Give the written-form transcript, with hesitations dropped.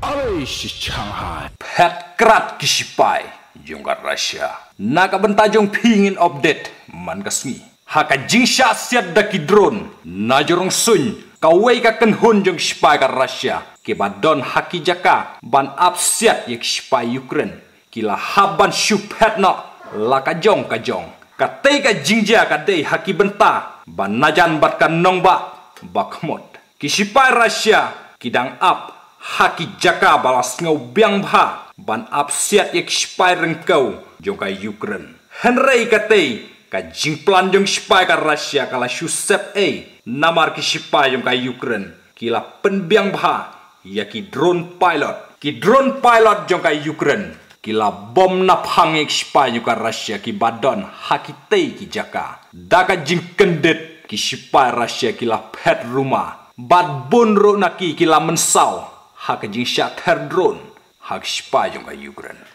Alice Shanghai Pet kerat kisipai jongkat Russia. Naga bentajong pingin update man kasmi. Haka jingsha siat daki drone. Najorong sun kawai ka kenhun jong sipai ka Russia. Kibadon haki jaka ban up siat yek sipai Ukraine. Kila haban syupet no laka jong ka jong. Katay ka jingja ka day haki benta. Ban najan bat ka nong bakmot. Kisipai Russia kidang up. Haki jaka balas ngau biang bha ban ap siat yek spai rengkau jong kai Ukraine. Henry katei ka jingplan jong spai ka Russia kala shusep namar ki spai jong kai Ukraine kila penbiang bha yaki drone pilot ki drone pilot jong kai Ukraine kila bom naphang yek spai jong ka Russia ki badon haki tei ki jaka daka jing kendet ki spai Russia kila pet rumah bad bunro naki kila mensau hak jing syak ter drone hak spai jong ka Ukraine.